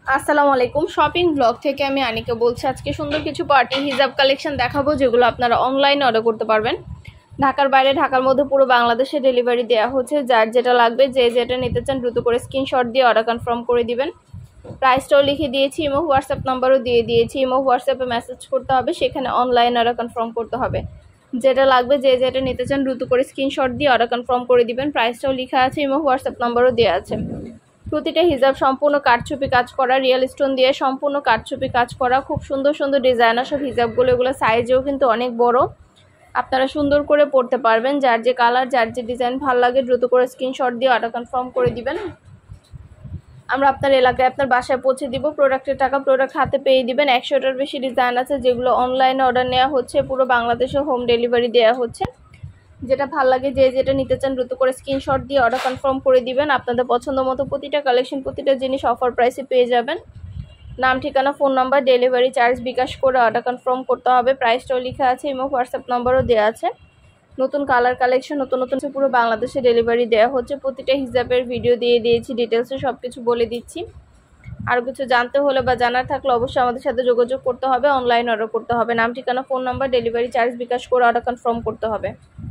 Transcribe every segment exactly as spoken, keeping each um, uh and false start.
আসসালামু আলাইকুম shopping blog থেকে আমি আনিকা বলছি। আজকে সুন্দর কিছু পার্টি হিজাব কালেকশন দেখাবো যেগুলো আপনারা অনলাইনে অর্ডার করতে পারবেন। ঢাকার বাইরে ঢাকার মধ্যে পুরো বাংলাদেশে ডেলিভারি দেওয়া হচ্ছে। যার যেটা লাগবে যে যেটা নিতে চান দ্রুত করে স্ক্রিনশট দিয়ে অর্ডার কনফার্ম করে দিবেন। প্রাইসটাও লিখে দিয়েছি, ইমো হোয়াটসঅ্যাপ নাম্বারও দিয়ে দিয়েছি। ইমো হোয়াটসঅ্যাপে মেসেজ করতে হবে, সেখানে অনলাইন অর্ডার কনফার্ম করতে হবে। যেটা লাগবে যে যেটা নিতে চান দ্রুত করে স্ক্রিনশট দিয়ে অর্ডার কনফার্ম করে দিবেন। প্রাইসটাও লেখা আছে, ইমো হোয়াটসঅ্যাপ নাম্বারও দেওয়া আছে। প্রতিটা হিজাব সম্পূর্ণ কাঠছুপি কাজ করা, রিয়েল স্টোন দিয়ে সম্পূর্ণ কাঠছুপি কাজ করা, খুব সুন্দর সুন্দর ডিজাইনার সব হিজাবগুলো। এগুলো সাইজেও কিন্তু অনেক বড়, আপনারা সুন্দর করে পরতে পারবেন। যার যে কালার যার যে ডিজাইন ভালো লাগে দ্রুত করে স্ক্রিনশট দিয়ে অর্ডার কনফার্ম করে দিবেন। আমরা আপনার এলাকায় আপনার বাসায় পৌঁছে দিব। প্রোডাক্টের টাকা প্রোডাক্ট হাতে পেয়ে দিবেন। একশোটার বেশি ডিজাইন আছে যেগুলো অনলাইনে অর্ডার নেওয়া হচ্ছে, পুরো বাংলাদেশে হোম ডেলিভারি দেওয়া হচ্ছে। যেটা ভালো লাগে যে যেটা নিতে চান দ্রুত করে স্ক্রিনশট দিয়ে অর্ডার কনফার্ম করে দিবেন। আপনাদের পছন্দ মতো প্রতিটা কালেকশন প্রতিটা জিনিস অফার প্রাইসে পেয়ে যাবেন। নাম ঠিকানা phone number delivery charge bKash করে অর্ডার কনফার্ম করতে হবে। প্রাইসটাও লেখা আছে, ইমো হোয়াটসঅ্যাপ নাম্বারও দেওয়া আছে। নতুন কালার কালেকশন নতুন নতুন পুরো বাংলাদেশে ডেলিভারি দেওয়া হচ্ছে। প্রতিটা হিজাবের ভিডিও দিয়ে দিয়েছি, ডিটেলসে সব কিছু বলে দিচ্ছি। আর কিছু জানতে হলে বা জানার থাকলে অবশ্যই আমাদের সাথে যোগাযোগ করতে হবে, অনলাইন অর্ডার করতে হবে। নাম ঠিকানা phone number delivery charge bKash করে অর্ডার কনফার্ম করতে হবে।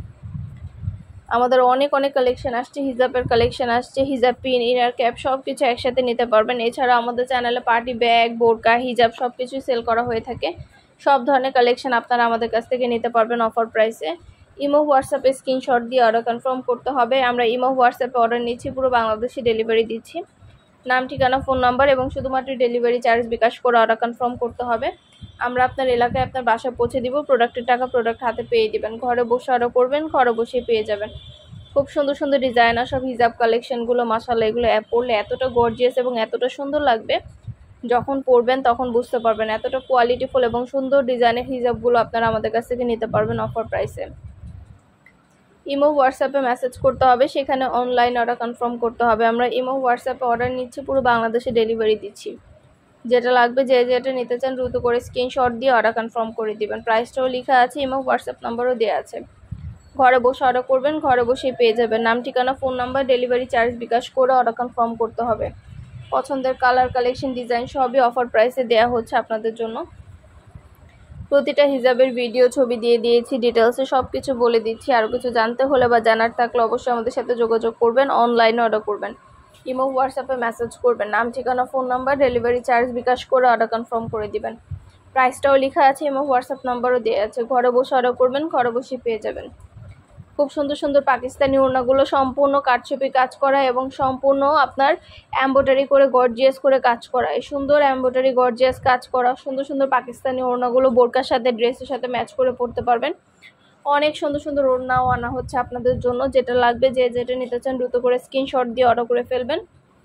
আমাদের অনেক অনেক কালেকশন আসছে, হিজাবের কালেকশন আসছে, হিজাব পিন ইনার ক্যাপ সব কিছু একসাথে নিতে পারবেন। এছাড়া আমাদের চ্যানেলে পার্টি ব্যাগ বোরকা হিজাব সব কিছুই সেল করা হয়ে থাকে। সব ধরনের কালেকশন আপনারা আমাদের কাছ থেকে নিতে পারবেন অফার প্রাইসে। ইমো হোয়াটসঅ্যাপে স্ক্রিনশট দিয়ে অর্ডার কনফার্ম করতে হবে। আমরা ইমো হোয়াটসঅ্যাপে অর্ডার নিচ্ছি, পুরো বাংলাদেশে ডেলিভারি দিচ্ছি। নাম ঠিকানা ফোন নাম্বার এবং শুধুমাত্র ডেলিভারি চার্জ বিকাশ করে অর্ডার কনফার্ম করতে হবে। আমরা আপনার এলাকায় আপনার বাসায় পৌঁছে দিব। প্রোডাক্টের টাকা প্রোডাক্ট হাতে পেয়ে দিবেন। ঘরে বসে অর্ডার করবেন, ঘরে বসেই পেয়ে যাবেন। খুব সুন্দর সুন্দর ডিজাইনার সব হিজাব কালেকশনগুলো মাশাআল্লাহ, এগুলো পরলে এতটা গর্জিয়াস এবং এতটা সুন্দর লাগবে, যখন পরবেন তখন বুঝতে পারবেন। এতটা কোয়ালিটিফুল এবং সুন্দর ডিজাইনের হিজাবগুলো আপনারা আমাদের কাছ থেকে নিতে পারবেন অফার প্রাইসে। ইমো হোয়াটসঅ্যাপে মেসেজ করতে হবে, সেখানে অনলাইন অর্ডার কনফার্ম করতে হবে। আমরা ইমো হোয়াটসঅ্যাপে অর্ডার নিচ্ছি, পুরো বাংলাদেশে ডেলিভারি দিচ্ছি। যেটা লাগবে যে যেটা নিতে চান দ্রুত করে স্ক্রিনশট দিয়ে অর্ডার কনফার্ম করে দিবেন। প্রাইসটাও লেখা আছে, ইমো হোয়াটসঅ্যাপ নাম্বারও দেওয়া আছে। ঘরে বসে অর্ডার করবেন, ঘরে বসেই পেয়ে যাবেন। নাম ঠিকানা phone number delivery charge bKash করে অর্ডার কনফার্ম করতে হবে। পছন্দের কালার কালেকশন ডিজাইন সবই অফার প্রাইসে দেওয়া হচ্ছে আপনাদের জন্য। প্রতিটা হিজাবের ভিডিও ছবি দিয়ে দিয়েছি, ডিটেলসে সব কিছু বলে দিচ্ছি। আর কিছু জানতে হলে বা জানার থাকলে অবশ্যই আমাদের সাথে যোগাযোগ করবেন, অনলাইনে অর্ডার করবেন। ইমো হোয়াটসঅ্যাপে মেসেজ করবেন, নাম ঠিকানা phone number delivery charge bKash করে অর্ডার কনফার্ম করে দিবেন। প্রাইসটাও লেখা আছে, ইমো হোয়াটসঅ্যাপ নাম্বারও দেওয়া আছে। ঘরে বসে অর্ডার করবেন, ঘরে বসেই পেয়ে যাবেন। খুব সুন্দর সুন্দর পাকিস্তানি ওড়নাগুলো সম্পূর্ণ কাঠছুপি কাজ করা এবং সম্পূর্ণ আপনার এমব্রয়ডারি করে গর্জিয়াস করে কাজ করা। এই সুন্দর এমব্রয়ডারি গর্জিয়াস কাজ করা সুন্দর সুন্দর পাকিস্তানি ওড়নাগুলো বোরকার সাথে ড্রেসের সাথে ম্যাচ করে পরতে পারবেন। অনেক সুন্দর সুন্দর ওড়নাও আনা হচ্ছে আপনাদের জন্য। যেটা লাগবে যে যেটা নিতে চান দ্রুত করে স্ক্রিনশট দিয়ে অর্ডার করে ফেলবেন।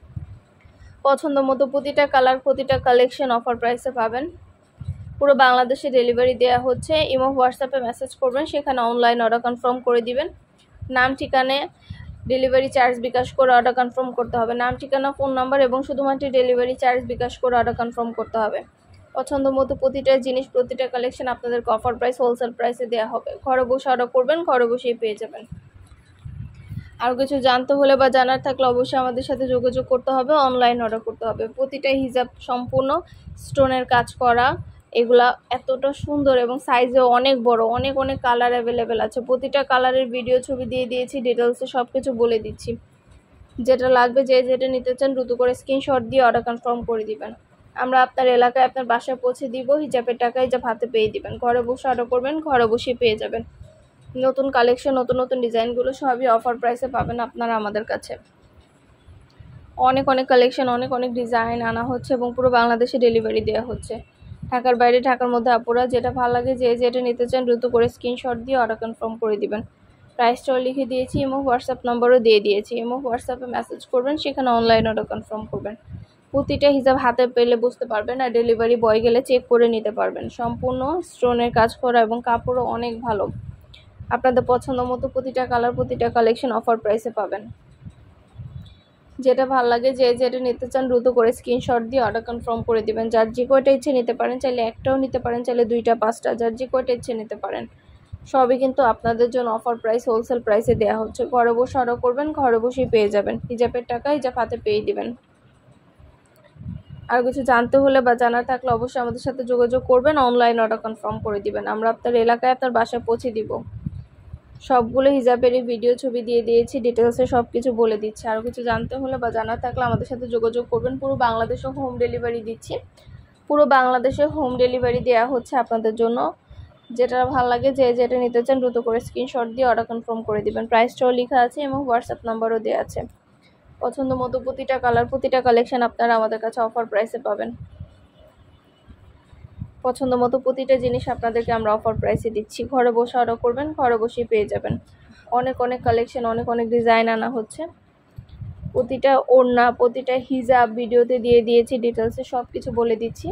পছন্দ মতো প্রতিটা কালার প্রতিটা কালেকশন অফার প্রাইসে পাবেন। পুরো বাংলাদেশে ডেলিভারি দেওয়া হচ্ছে। ইমো হোয়াটসঅ্যাপে মেসেজ করবেন, সেখানে অনলাইন অর্ডার কনফার্ম করে দিবেন। নাম ঠিকানে ডেলিভারি চার্জ বিকাশ করে অর্ডার কনফার্ম করতে হবে। নাম ঠিকানা ফোন নাম্বার এবং শুধুমাত্র ডেলিভারি চার্জ বিকাশ করে অর্ডার কনফার্ম করতে হবে। পছন্দ মতো প্রতিটা জিনিস প্রতিটা কালেকশন আপনাদেরকে অফার প্রাইস হোলসেল প্রাইসে দেওয়া হবে। ঘরে বসে অর্ডার করবেন, ঘরে বসেই পেয়ে যাবেন। আর কিছু জানতে হলে বা জানার থাকলে অবশ্যই আমাদের সাথে যোগাযোগ করতে হবে, অনলাইন অর্ডার করতে হবে। প্রতিটা হিজাব সম্পূর্ণ স্টোনের কাজ করা, এগুলা এতটা সুন্দর এবং সাইজেও অনেক বড়, অনেক অনেক কালার অ্যাভেলেবেল আছে। প্রতিটা কালারের ভিডিও ছবি দিয়ে দিয়েছি, ডিটেলসে সব কিছু বলে দিচ্ছি। যেটা লাগবে যে যেটা নিতে চান দ্রুত করে স্ক্রিনশট দিয়ে অর্ডার কনফার্ম করে দিবেন। আমরা আপনার এলাকায় আপনার বাসায় পৌঁছে দিব। হিজাবের টাকা হিজাব হাতে পেয়ে দিবেন। ঘরে বসে অর্ডার করবেন, ঘরে বসেই পেয়ে যাবেন। নতুন কালেকশন নতুন নতুন ডিজাইনগুলো সবই অফার প্রাইসে পাবেন আপনারা আমাদের কাছে। অনেক অনেক কালেকশন অনেক অনেক ডিজাইন আনা হচ্ছে এবং পুরো বাংলাদেশে ডেলিভারি দেওয়া হচ্ছে। ঢাকার বাইরে ঢাকার মধ্যে আপুরা যেটা ভালো লাগে যে যেটা নিতে চান দ্রুত করে স্ক্রিনশট দিয়ে অর্ডার কনফার্ম করে দিবেন। প্রাইসটাও লিখে দিয়েছি, ইমো হোয়াটসঅ্যাপ নাম্বারও দিয়ে দিয়েছি। ইমো হোয়াটসঅ্যাপে মেসেজ করবেন, সেখানে অনলাইন অর্ডার কনফার্ম করবেন। প্রতিটা হিসাব হাতে পেলে বুঝতে পারবেন, আর ডেলিভারি বয় গেলে চেক করে নিতে পারবেন। সম্পূর্ণ স্টোনের কাজ করা এবং কাপড়ও অনেক ভালো। আপনাদের পছন্দ মতো প্রতিটা কালার প্রতিটা কালেকশন অফার প্রাইসে পাবেন। যেটা ভালো লাগে যে যেটা নিতে চান দ্রুত করে স্ক্রিনশট দিয়ে অর্ডার কনফার্ম করে দিবেন। যার যে কয়টা ইচ্ছে নিতে পারেন, চাইলে একটাও নিতে পারেন, চাইলে দুইটা পাঁচটা, যার যে কয়টা ইচ্ছে নিতে পারেন। সবই কিন্তু আপনাদের জন্য অফার প্রাইস হোলসেল প্রাইসে দেওয়া হচ্ছে। ঘরে বসে অর্ডার করবেন, ঘরে বসেই পেয়ে যাবেন। হিজাবের টাকা হিজাব হাতে পেয়ে দিবেন। আর কিছু জানতে হলে বা জানা থাকলে অবশ্যই আমাদের সাথে যোগাযোগ করবেন, অনলাইন অর্ডার কনফার্ম করে দিবেন। আমরা আপনার এলাকায় আপনার বাসায় পৌঁছে দিব। সবগুলো হিজাবেরই ভিডিও ছবি দিয়ে দিয়েছি, ডিটেলসে সব কিছু বলে দিচ্ছি। আরও কিছু জানতে হলে বা জানা থাকলে আমাদের সাথে যোগাযোগ করবেন। পুরো বাংলাদেশে হোম ডেলিভারি দিচ্ছি, পুরো বাংলাদেশে হোম ডেলিভারি দেওয়া হচ্ছে আপনাদের জন্য। যেটা ভালো লাগে, যে যেটা নিতে চান দ্রুত করে স্ক্রিনশট দিয়ে অর্ডার কনফার্ম করে দিবেন। প্রাইসটাও লেখা আছে এবং হোয়াটসঅ্যাপ নাম্বারও দেওয়া আছে। পছন্দ মতো প্রতিটা কালার, প্রতিটা কালেকশন আপনারা আমাদের কাছে অফার প্রাইসে পাবেন। পছন্দ মতো প্রতিটা জিনিস আপনাদেরকে আমরা অফার প্রাইসে দিচ্ছি। ঘরে বসে অর্ডার করবেন, ঘরে বসেই পেয়ে যাবেন। অনেক অনেক কালেকশন, অনেক অনেক ডিজাইন আনা হচ্ছে। প্রতিটা ওড়না, প্রতিটা হিজাব ভিডিওতে দিয়ে দিয়েছি, ডিটেলসে সব কিছু বলে দিচ্ছি।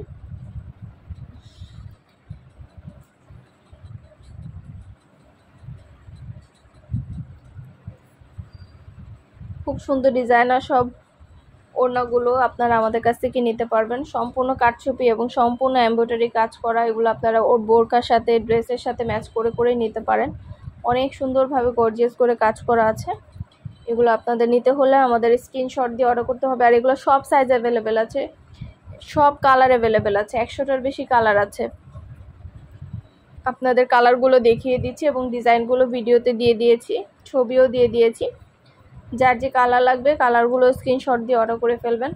খুব সুন্দর ডিজাইনার সব ওড়নাগুলো আপনারা আমাদের কাছ থেকে নিতে পারবেন। সম্পূর্ণ কাটছবি এবং সম্পূর্ণ এমব্রয়ডারি কাজ করা, এগুলো আপনারা ওর বোরকার সাথে, ড্রেসের সাথে ম্যাচ করে করে নিতে পারেন। অনেক সুন্দরভাবে গর্জিয়াস করে কাজ করা আছে। এগুলো আপনাদের নিতে হলে আমাদের স্ক্রিনশট দিয়ে অর্ডার করতে হবে। আর এগুলো সব সাইজ অ্যাভেলেবেল আছে, সব কালার অ্যাভেলেবেল আছে, একশোটার বেশি কালার আছে। আপনাদের কালারগুলো দেখিয়ে দিচ্ছি এবং ডিজাইনগুলো ভিডিওতে দিয়ে দিয়েছি, ছবিও দিয়ে দিয়েছি। যার যে কালার লাগবে কালারগুলো স্ক্রিনশট দিয়ে অর্ডার করে ফেলবেন।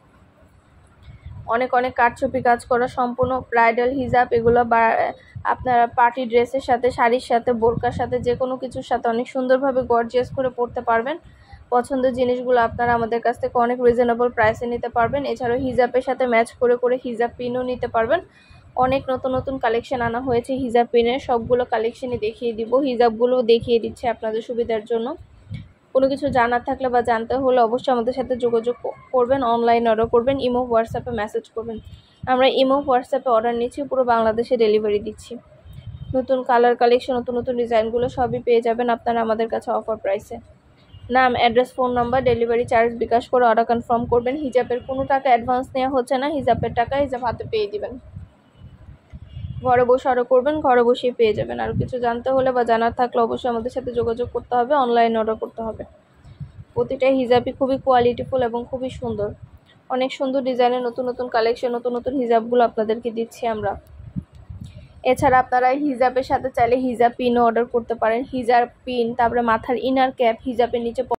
অনেক অনেক কাটছবি কাজ করা সম্পূর্ণ ব্রাইডাল হিজাব, এগুলো আপনারা পার্টি ড্রেসের সাথে, শাড়ির সাথে, বোরকার সাথে, যে কোনো কিছুর সাথে অনেক সুন্দরভাবে গর্জিয়াস করে পরতে পারবেন। পছন্দের জিনিসগুলো আপনারা আমাদের কাছ থেকে অনেক রিজনেবল প্রাইসে নিতে পারবেন। এছাড়াও হিজাবের সাথে ম্যাচ করে করে হিজাব পিনও নিতে পারবেন। অনেক নতুন নতুন কালেকশন আনা হয়েছে হিজাব পিনের, সবগুলো কালেকশনই দেখিয়ে দিব, হিজাবগুলোও দেখিয়ে দিচ্ছে আপনাদের সুবিধার জন্য। কোনো কিছু জানার থাকলে বা জানতে হলে অবশ্যই আমাদের সাথে যোগাযোগ করবেন, অনলাইন অর্ডার করবেন, ইমো হোয়াটসঅ্যাপে মেসেজ করবেন। আমরা ইমো হোয়াটসঅ্যাপে অর্ডার নিচ্ছি, পুরো বাংলাদেশে ডেলিভারি দিচ্ছি। নতুন কালার কালেকশন, নতুন নতুন ডিজাইনগুলো সবই পেয়ে যাবেন আপনারা আমাদের কাছে অফার প্রাইসে। নাম, address, phone number, delivery charge bKash করে অর্ডার কনফার্ম করবেন। হিজাবের কোনো টাকা অ্যাডভান্স নেওয়া হচ্ছে না, হিজাবের টাকা হিজাব হাতে পেয়ে দিবেন। ঘরে বসে অর্ডার করবেন, ঘরে বসেই পেয়ে যাবেন। আর কিছু জানতে হলে বা জানার থাকলে অবশ্যই আমাদের সাথে যোগাযোগ করতে হবে, অনলাইন অর্ডার করতে হবে। প্রতিটা হিজাবই খুবই কোয়ালিটিফুল এবং খুবই সুন্দর। অনেক সুন্দর ডিজাইনের নতুন নতুন কালেকশন, নতুন নতুন হিজাবগুলো আপনাদেরকে দিচ্ছি আমরা। এছাড়া আপনারা হিজাবের সাথে চাইলে হিজাব পিনও অর্ডার করতে পারেন। হিজাব পিন, তারপরে মাথার ইনার ক্যাপ, হিজাবের নিচে